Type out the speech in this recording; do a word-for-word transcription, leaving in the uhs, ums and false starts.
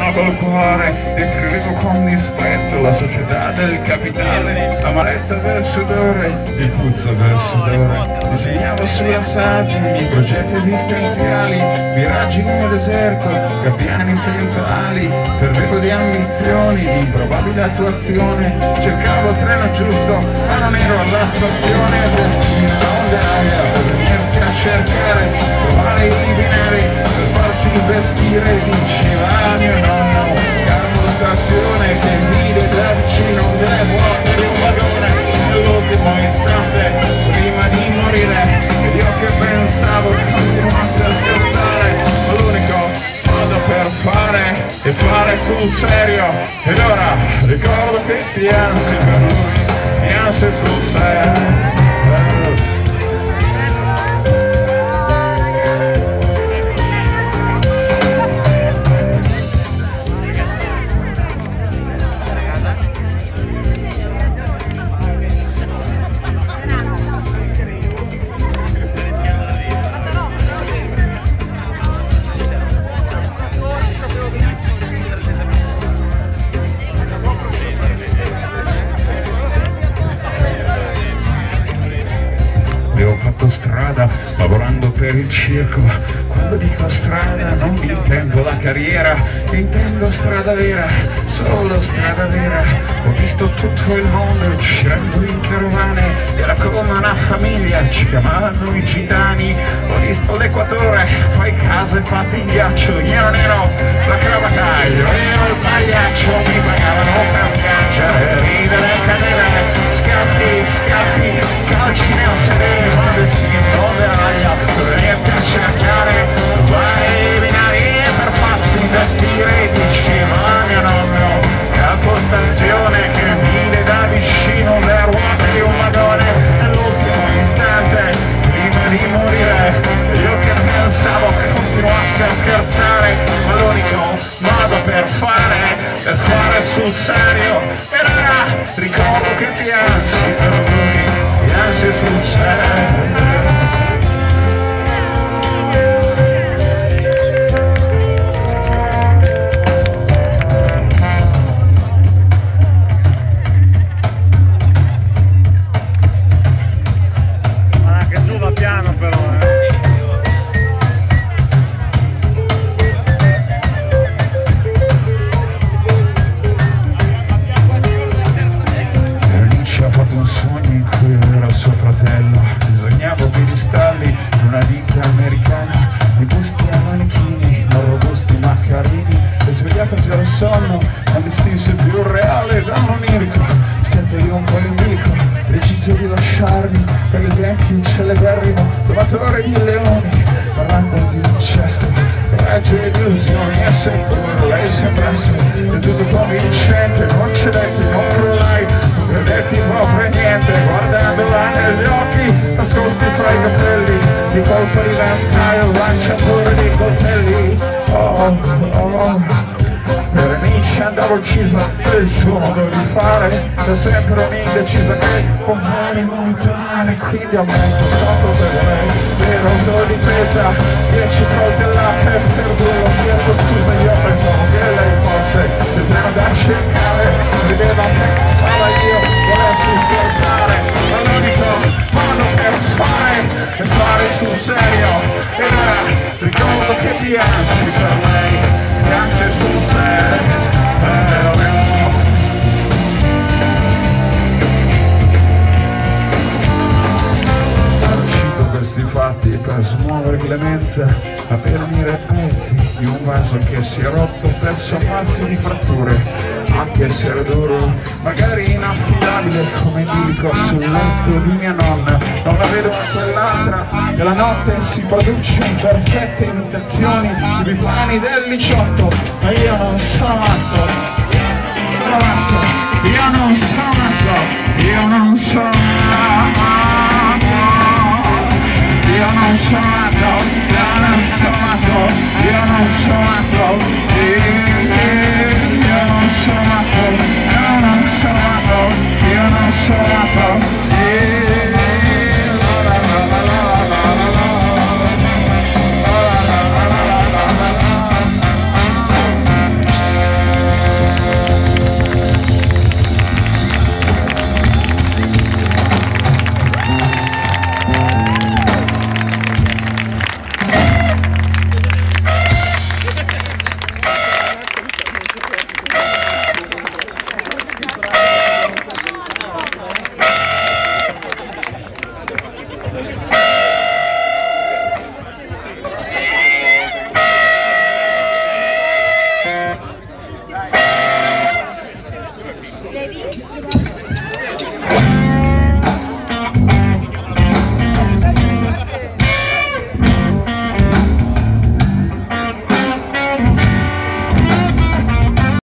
no col cuore, descrivevo con disprezzo la società del capitale, l'amarezza del sudore, il puzzo del sudore. Disegnavo sulla sabbia i miei progetti esistenziali, viraggi nel deserto, gabbiani senza ali, fervevo di ambizioni, di improbabile attuazione, cercavo il treno giusto, ma non ero alla stazione, destino d'aria per venirti a cercare, trovare i binari per farsi investire, diceva mio nonno, capostazione che vide da vicino delle vuote di un vagone, nell'ultimo istante, prima di morire, ed io che pensavo che continuasse a scherzare, ma l'unico modo per fare e fare sul serio, ed ora ricordo che piansi per lui, piansi sul serio. Ho fatto strada lavorando per il circo. Quando dico strada non intendo la carriera, intendo strada vera, solo strada vera. Ho visto tutto il mondo girando in carovane, era come una famiglia, ci chiamavano i gitani. Ho visto l'equatore, poi case fatte in ghiaccio, io non ero la cravataio, ero il pagliaccio, mi pagavano per piangere, ridere e cadere, scaffi, scaffi, calci nel sedere, ma destino d'aglia, niente a cercare, vai binari per farsi investire, diceva mio nonno, capostazione che vide da vicino le ruote di un vagone, nell'ultimo istante, prima di morire, io che pensavo che continuasse a scherzare, ma l'unico modo per fare, per fare sul serio, era, ricordo che piansi per lui, piansi sul serio. Al sonno, non distinse più reale da un onirico, stette lì un po' il mico, decise di lasciarmi per i tempi celeberrimo, domatore di leoni, parlando di incesto, coraggio e illusioni, e seppur lei sembrasse del tutto convincente, non cedetti, non crollai, non credetti proprio niente, guardandola negli occhi, nascosti fra i capelli, di colpo di ventaglio, lanciatore di coltelli, oh, oh. Per amici andavo ucciso per il suo modo di fare, da sempre un'indecisa che può fare molto male, quindi ho messo sotto per lei, per autodifesa, dieci volte là per per due, ho chiesto scusa, io pensavo che lei fosse il primo da cercare, rideva, pensava io, volessi scherzare, ma l'unico modo per fare, per fare sul serio, ed ora ricordo che piansi per lei. Piansi sul serio, cito questi fatti per smuovere clemenza, a per unire pezzi di un vaso che si è rotto per sommarsi di fratture, anche se era duro, magari inaffidabile come dico sul letto di mia nonna, non la vedo a quell'altra, e la notte si produce in perfette imitazioni di piani del diciotto, ma io non sono matto, sono matto, io non sono matto, io non sono matto, io non sono matto, io non sono matto, io non sono matto,